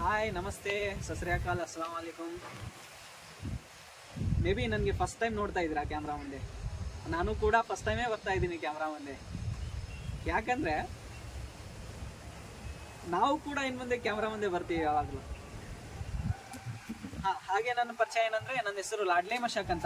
Hi ನಮಸ್ತೆ ಸಸ್ರಿಯಾಕಾಲ್ ಅಸ್ಸಲಾಂ ವಾಲೇಕುಮ್. ಮೇ ಬಿ ನನಗೆ ಫಸ್ಟ್ ಟೈಮ್ ನೋಡ್ತಾ ಇದ್ದೀರಾ ಕ್ಯಾಮ್ರಾ ಮುಂದೆ. ನಾನು ಕೂಡ ಫಸ್ಟ್ ಟೈಮೇ ಬರ್ತಾ ಇದ್ದೀನಿ ಕ್ಯಾಮ್ರಾ ಮುಂದೆ. ಯಾಕಂದರೆ ನಾವು ಕೂಡ ಇನ್ನು ಮುಂದೆ ಕ್ಯಾಮ್ರಾ ಮುಂದೆ ಬರ್ತೀವಿ ಯಾವಾಗಲೂ. ಹಾಗೆ ನನ್ನ ಪರಿಚಯ ಏನಂದರೆ, ನನ್ನ ಹೆಸರು ಲಾಡ್ಲೆ ಮಶಾಕ್ ಅಂತ.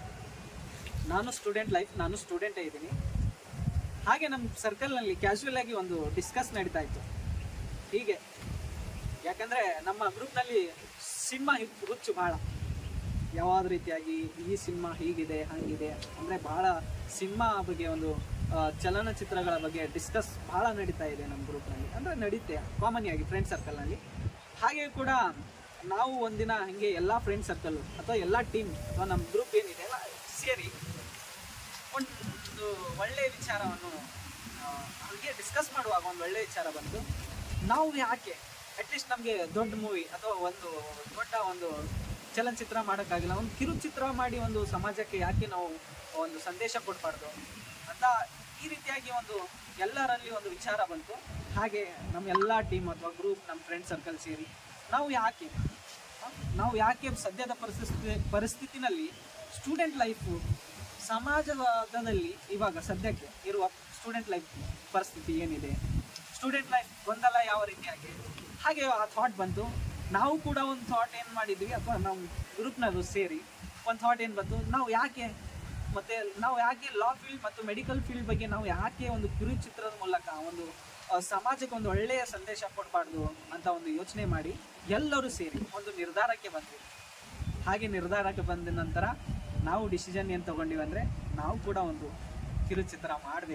ನಾನು ಸ್ಟೂಡೆಂಟೇ ಇದ್ದೀನಿ. ಹಾಗೆ ನಮ್ಮ ಸರ್ಕಲ್ನಲ್ಲಿ ಕ್ಯಾಶುವಲ್ ಆಗಿ ಒಂದು ಡಿಸ್ಕಸ್ ನಡೀತಾ ಇತ್ತು ಹೀಗೆ. ಯಾಕಂದರೆ ನಮ್ಮ ಗ್ರೂಪ್ನಲ್ಲಿ ಸಿನಿಮಾ ಹುಚ್ಚು ಭಾಳ, ಯಾವಾದ ರೀತಿಯಾಗಿ ಈ ಸಿನಿಮಾ ಹೀಗಿದೆ ಹಾಗಿದೆ ಅಂದರೆ ಭಾಳ ಸಿನಿಮಾ ಬಗ್ಗೆ, ಒಂದು ಚಲನಚಿತ್ರಗಳ ಬಗ್ಗೆ ಡಿಸ್ಕಸ್ ಭಾಳ ನಡೀತಾ ಇದೆ ನಮ್ಮ ಗ್ರೂಪ್ನಲ್ಲಿ. ಅಂದರೆ ನಡೀತೆ ಕಾಮನ್ ಆಗಿ ಫ್ರೆಂಡ್ ಸರ್ಕಲ್ನಲ್ಲಿ. ಹಾಗೆ ಕೂಡ ನಾವು ಒಂದಿನ ಹಾಗೆ ಎಲ್ಲ ಫ್ರೆಂಡ್ ಸರ್ಕಲ್ ಅಥವಾ ಎಲ್ಲ ಟೀಮ್ ಅಥವಾ ನಮ್ಮ ಗ್ರೂಪ್ ಏನಿದೆ ಎಲ್ಲ ಸೇರಿ ಒಂದು ಒಳ್ಳೆಯ ವಿಚಾರವನ್ನು ಹಾಗೆ ಡಿಸ್ಕಸ್ ಮಾಡುವಾಗ ಒಂದು ಒಳ್ಳೆಯ ವಿಚಾರ ಬಂತು. ನಾವು ಯಾಕೆ ಅಟ್ಲೀಸ್ಟ್ ನಮಗೆ ದೊಡ್ಡ ಮೂವಿ ಅಥವಾ ಒಂದು ದೊಡ್ಡ ಒಂದು ಚಲನಚಿತ್ರ ಮಾಡೋಕ್ಕಾಗಿಲ್ಲ, ಒಂದು ಕಿರುಚಿತ್ರ ಮಾಡಿ ಒಂದು ಸಮಾಜಕ್ಕೆ ಯಾಕೆ ನಾವು ಒಂದು ಸಂದೇಶ ಕೊಡಬಾರ್ದು ಅಂತ ಈ ರೀತಿಯಾಗಿ ಒಂದು ಎಲ್ಲರಲ್ಲಿ ಒಂದು ವಿಚಾರ ಬಂತು. ಹಾಗೆ ನಮ್ಮ ಎಲ್ಲ ಟೀಮ್ ಅಥವಾ ಗ್ರೂಪ್, ನಮ್ಮ ಫ್ರೆಂಡ್ ಸರ್ಕಲ್ ಸೇರಿ ನಾವು ಯಾಕೆ ಸದ್ಯದ ಪರಿಸ್ಥಿತಿನಲ್ಲಿ ಸ್ಟೂಡೆಂಟ್ ಲೈಫು, ಸಮಾಜದಲ್ಲಿ ಇವಾಗ ಸದ್ಯಕ್ಕೆ ಇರುವ ಸ್ಟೂಡೆಂಟ್ ಲೈಫ್ ಪರಿಸ್ಥಿತಿ ಏನಿದೆ, ಸ್ಟೂಡೆಂಟ್ ಲೈಫ್ ಗೊಂದಲ ಯಾವ ರೀತಿಯಾಗಿ, ಹಾಗೆ ಆ ಥಾಟ್ ಬಂತು. ನಾವು ಕೂಡ ಒಂದು ಥಾಟ್ ಏನು ಮಾಡಿದ್ವಿ, ಅಥವಾ ನಾವು ಗ್ರೂಪ್ನಲ್ಲೂ ಸೇರಿ ಒಂದು ಥಾಟ್ ಏನು ಬಂತು, ನಾವು ಯಾಕೆ ಲಾ ಫೀಲ್ಡ್ ಮತ್ತು ಮೆಡಿಕಲ್ ಫೀಲ್ಡ್ ಬಗ್ಗೆ ನಾವು ಯಾಕೆ ಒಂದು ಕಿರುಚಿತ್ರದ ಮೂಲಕ ಒಂದು ಸಮಾಜಕ್ಕೆ ಒಂದು ಒಳ್ಳೆಯ ಸಂದೇಶ ಕೊಡಬಾರ್ದು ಅಂತ ಒಂದು ಯೋಚನೆ ಮಾಡಿ ಎಲ್ಲರೂ ಸೇರಿ ಒಂದು ನಿರ್ಧಾರಕ್ಕೆ ಬಂದ್ವಿ. ಹಾಗೆ ನಿರ್ಧಾರಕ್ಕೆ ಬಂದ ನಂತರ ನಾವು ಡಿಸಿಷನ್ ಏನು ತೊಗೊಂಡಿವಿ ಅಂದರೆ, ನಾವು ಕೂಡ ಒಂದು ಕಿರುಚಿತ್ರ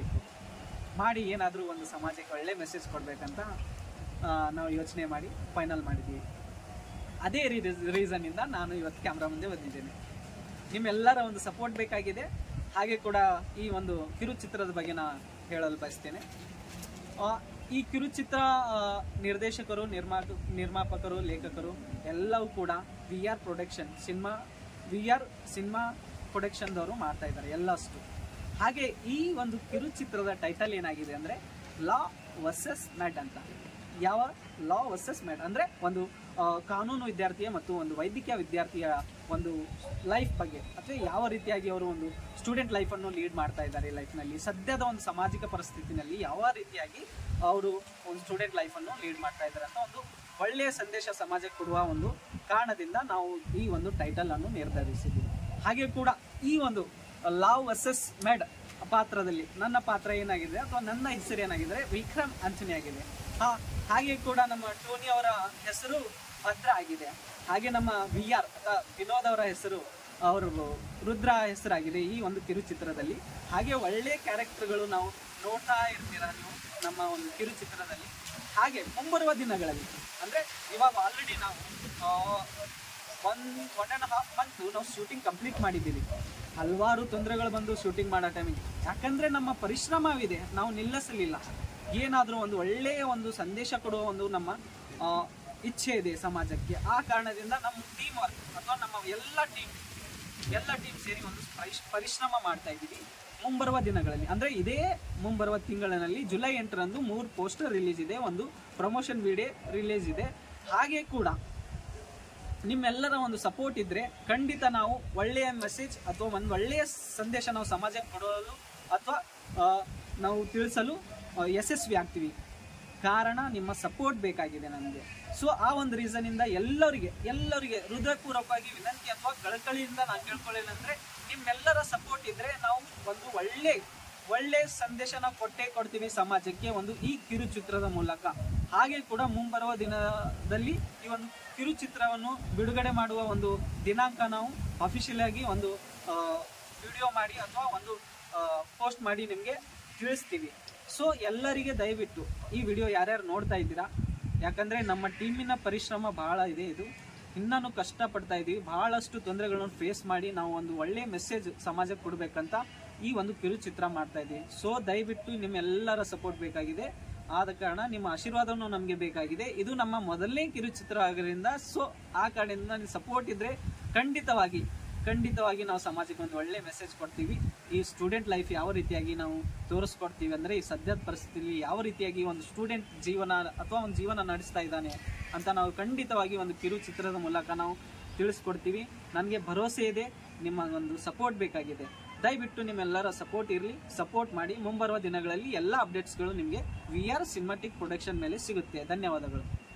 ಮಾಡಿ ಏನಾದರೂ ಒಂದು ಸಮಾಜಕ್ಕೆ ಒಳ್ಳೆ ಮೆಸೇಜ್ ಕೊಡಬೇಕಂತ ನಾವು ಯೋಚನೆ ಮಾಡಿ ಫೈನಲ್ ಮಾಡಿದ್ವಿ. ಅದೇ ರೀಸನ್ನಿಂದ ನಾನು ಇವತ್ತು ಕ್ಯಾಮ್ರಾ ಮುಂದೆ ಬಂದಿದ್ದೇನೆ. ನಿಮ್ಮೆಲ್ಲರ ಒಂದು ಸಪೋರ್ಟ್ ಬೇಕಾಗಿದೆ. ಹಾಗೆ ಕೂಡ ಈ ಒಂದು ಕಿರುಚಿತ್ರದ ಬಗ್ಗೆ ನಾನು ಹೇಳಲು ಬಯಸ್ತೇನೆ. ಈ ಕಿರುಚಿತ್ರ ನಿರ್ದೇಶಕರು, ನಿರ್ಮಾಪಕರು, ಲೇಖಕರು ಎಲ್ಲವೂ ಕೂಡ ವಿ ಆರ್ ಸಿನಿಮಾ ಪ್ರೊಡಕ್ಷನ್ದವರು ಮಾಡ್ತಾ ಇದ್ದಾರೆ ಎಲ್ಲಷ್ಟು. ಹಾಗೆ ಈ ಒಂದು ಕಿರುಚಿತ್ರದ ಟೈಟಲ್ ಏನಾಗಿದೆ ಅಂದರೆ ಲಾ ವರ್ಸಸ್ ಮ್ಯಾಡ್ ಅಂತ. ಯಾವ ಲಾ ವರ್ಸಸ್ ಮ್ಯಾಡ್ ಅಂದರೆ ಒಂದು ಕಾನೂನು ವಿದ್ಯಾರ್ಥಿಯ ಮತ್ತು ಒಂದು ವೈದ್ಯಕೀಯ ವಿದ್ಯಾರ್ಥಿಯ ಒಂದು ಲೈಫ್ ಬಗ್ಗೆ, ಅಥವಾ ಯಾವ ರೀತಿಯಾಗಿ ಅವರು ಒಂದು ಸ್ಟೂಡೆಂಟ್ ಲೈಫನ್ನು ಲೀಡ್ ಮಾಡ್ತಾ ಇದ್ದಾರೆ ಲೈಫ್ನಲ್ಲಿ, ಸದ್ಯದ ಒಂದು ಸಾಮಾಜಿಕ ಪರಿಸ್ಥಿತಿನಲ್ಲಿ ಯಾವ ರೀತಿಯಾಗಿ ಅವರು ಒಂದು ಸ್ಟೂಡೆಂಟ್ ಲೈಫನ್ನು ಲೀಡ್ ಮಾಡ್ತಾ ಇದ್ದಾರೆ ಅಂತ ಒಂದು ಒಳ್ಳೆಯ ಸಂದೇಶ ಸಮಾಜಕ್ಕೆ ಕೊಡುವ ಒಂದು ಕಾರಣದಿಂದ ನಾವು ಈ ಒಂದು ಟೈಟಲನ್ನು ನಿರ್ಧರಿಸಿದ್ದೀವಿ. ಹಾಗೆ ಕೂಡ ಈ ಒಂದು ಲಾ ವರ್ಸಸ್ ಮ್ಯಾಡ್ ಪಾತ್ರದಲ್ಲಿ ನನ್ನ ಪಾತ್ರ ಏನಾಗಿದೆ ಅಥವಾ ನನ್ನ ಹೆಸರು ಏನಾಗಿದೆ, ವಿಕ್ರಮ್ ಆಂಥನಿ ಆಗಿದೆ. ಹಾಗೆ ಕೂಡ ನಮ್ಮ ಟೋನಿ ಅವರ ಹೆಸರು ಭದ್ರ ಆಗಿದೆ. ಹಾಗೆ ನಮ್ಮ VR ಅಥವಾ ವಿನೋದ್ ಅವರ ಹೆಸರು ರುದ್ರ ಹೆಸರಾಗಿದೆ ಈ ಒಂದು ಕಿರುಚಿತ್ರದಲ್ಲಿ. ಹಾಗೆ ಒಳ್ಳೆಯ ಕ್ಯಾರೆಕ್ಟರ್ಗಳು ನಾವು ನೋಡ್ತಾ ಇರ್ತೀರ ನೀವು ನಮ್ಮ ಒಂದು ಕಿರುಚಿತ್ರದಲ್ಲಿ. ಹಾಗೆ ಮುಂಬರುವ ದಿನಗಳಲ್ಲಿ ಅಂದರೆ ಇವಾಗ ಆಲ್ರೆಡಿ ನಾವು 1.5 ಮಂತ್ ನಾವು ಶೂಟಿಂಗ್ ಕಂಪ್ಲೀಟ್ ಮಾಡಿದ್ದೀವಿ. ಹಲವಾರು ತೊಂದರೆಗಳು ಬಂದು ಶೂಟಿಂಗ್ ಮಾಡೋ ಟೈಮಿಗೆ, ಯಾಕಂದರೆ ನಮ್ಮ ಪರಿಶ್ರಮವಿದೆ, ನಾವು ನಿಲ್ಲಿಸಲಿಲ್ಲ. ಏನಾದರೂ ಒಂದು ಒಳ್ಳೆಯ ಒಂದು ಸಂದೇಶ ಕೊಡುವ ಒಂದು ನಮ್ಮ ಇಚ್ಛೆ ಇದೆ ಸಮಾಜಕ್ಕೆ. ಆ ಕಾರಣದಿಂದ ನಮ್ಮ ಟೀಮ್ ವರ್ಕ್ ಅಥವಾ ನಮ್ಮ ಎಲ್ಲ ಟೀಮ್ ಸೇರಿ ಒಂದು ಪರಿಶ್ರಮ ಮಾಡ್ತಾ ಇದ್ದೀವಿ. ಮುಂಬರುವ ದಿನಗಳಲ್ಲಿ ಅಂದರೆ ಇದೇ ಮುಂಬರುವ ತಿಂಗಳಿನಲ್ಲಿ ಜುಲೈ 8ರಂದು 3 ಪೋಸ್ಟರ್ ರಿಲೀಸ್ ಇದೆ, ಒಂದು ಪ್ರಮೋಷನ್ ವಿಡಿಯೋ ರಿಲೀಸ್ ಇದೆ. ಹಾಗೆ ಕೂಡ ನಿಮ್ಮೆಲ್ಲರ ಒಂದು ಸಪೋರ್ಟ್ ಇದ್ದರೆ ಖಂಡಿತ ನಾವು ಒಳ್ಳೆಯ ಮೆಸೇಜ್ ಅಥವಾ ಒಂದು ಒಳ್ಳೆಯ ಸಂದೇಶ ನಾವು ಸಮಾಜಕ್ಕೆ ಕೊಡಲು ಅಥವಾ ನಾವು ತಿಳಿಸಲು ಯಶಸ್ವಿ ಆಗ್ತೀವಿ. ಕಾರಣ ನಿಮ್ಮ ಸಪೋರ್ಟ್ ಬೇಕಾಗಿದೆ ನನಗೆ. ಸೊ ಆ ಒಂದು ರೀಸನ್ನಿಂದ ಎಲ್ಲರಿಗೆ ಹೃದಯಪೂರ್ವಕವಾಗಿ ವಿನಂತಿ ಅಥವಾ ಕಳಕಳಿಯಿಂದ ನಾನು ಕೇಳ್ಕೊಳ್ಳೇನೆಂದರೆ, ನಿಮ್ಮೆಲ್ಲರ ಸಪೋರ್ಟ್ ಇದ್ದರೆ ನಾವು ಒಂದು ಒಳ್ಳೆ ಸಂದೇಶ ನಾವು ಕೊಡ್ತೀವಿ ಸಮಾಜಕ್ಕೆ ಒಂದು ಈ ಕಿರುಚಿತ್ರದ ಮೂಲಕ. ಹಾಗೆ ಕೂಡ ಮುಂಬರುವ ದಿನದಲ್ಲಿ ಈ ಒಂದು ಕಿರುಚಿತ್ರವನ್ನು ಬಿಡುಗಡೆ ಮಾಡುವ ಒಂದು ದಿನಾಂಕ ನಾವು ಅಫಿಷಿಯಲ್ ಆಗಿ ಒಂದು ವಿಡಿಯೋ ಮಾಡಿ ಅಥವಾ ಒಂದು ಪೋಸ್ಟ್ ಮಾಡಿ ನಿಮಗೆ ತಿಳಿಸ್ತೀವಿ. ಸೊ ಎಲ್ಲರಿಗೆ ದಯವಿಟ್ಟು ಈ ವಿಡಿಯೋ ಯಾರ್ಯಾರು ನೋಡ್ತಾ ಇದ್ದೀರಾ, ಯಾಕಂದರೆ ನಮ್ಮ ಟೀಮಿನ ಪರಿಶ್ರಮ ಭಾಳ ಇದೆ. ಇದು ಇನ್ನೂ ಕಷ್ಟಪಡ್ತಾ ಇದ್ದೀವಿ, ಭಾಳಷ್ಟು ತೊಂದರೆಗಳನ್ನು ಫೇಸ್ ಮಾಡಿ ನಾವು ಒಂದು ಒಳ್ಳೆಯ ಮೆಸೇಜ್ ಸಮಾಜಕ್ಕೆ ಕೊಡಬೇಕಂತ ಈ ಒಂದು ಕಿರುಚಿತ್ರ ಮಾಡ್ತಾ ಇದ್ದೀವಿ. ಸೊ ದಯವಿಟ್ಟು ನಿಮ್ಮೆಲ್ಲರ ಸಪೋರ್ಟ್ ಬೇಕಾಗಿದೆ. ಆದ ಕಾರಣ ನಿಮ್ಮ ಆಶೀರ್ವಾದವನ್ನು ನಮಗೆ ಬೇಕಾಗಿದೆ. ಇದು ನಮ್ಮ ಮೊದಲನೇ ಕಿರುಚಿತ್ರ ಆಗಿರೋದ್ರಿಂದ ಸೊ ಆ ಕಾರಣದಿಂದ ಸಪೋರ್ಟ್ ಇದ್ದರೆ ಖಂಡಿತವಾಗಿ ಖಂಡಿತವಾಗಿ ನಾವು ಸಮಾಜಕ್ಕೆ ಒಂದು ಒಳ್ಳೆ ಮೆಸೇಜ್ ಕೊಡ್ತೀವಿ. ಈ ಸ್ಟೂಡೆಂಟ್ ಲೈಫ್ ಯಾವ ರೀತಿಯಾಗಿ ನಾವು ತೋರಿಸ್ಕೊಡ್ತೀವಿ ಅಂದರೆ, ಈ ಸದ್ಯದ ಪರಿಸ್ಥಿತಿಯಲ್ಲಿ ಯಾವ ರೀತಿಯಾಗಿ ಒಂದು ಸ್ಟೂಡೆಂಟ್ ಜೀವನ ಅಥವಾ ಒಂದು ಜೀವನ ನಡೆಸ್ತಾ ಇದ್ದಾನೆ ಅಂತ ನಾವು ಖಂಡಿತವಾಗಿ ಒಂದು ಕಿರುಚಿತ್ರದ ಮೂಲಕ ನಾವು ತಿಳಿಸ್ಕೊಡ್ತೀವಿ. ನನಗೆ ಭರವಸೆ ಇದೆ, ನಿಮ್ಮ ಒಂದು ಸಪೋರ್ಟ್ ಬೇಕಾಗಿದೆ. ದಯವಿಟ್ಟು ನಿಮ್ಮೆಲ್ಲರ ಸಪೋರ್ಟ್ ಇರಲಿ, ಸಪೋರ್ಟ್ ಮಾಡಿ. ಮುಂಬರುವ ದಿನಗಳಲ್ಲಿ ಎಲ್ಲ ಅಪ್ಡೇಟ್ಸ್ಗಳು ನಿಮಗೆ VR ಸಿನಿಮಾಟಿಕ್ ಪ್ರೊಡಕ್ಷನ್ ಮೇಲೆ ಸಿಗುತ್ತೆ. ಧನ್ಯವಾದಗಳು.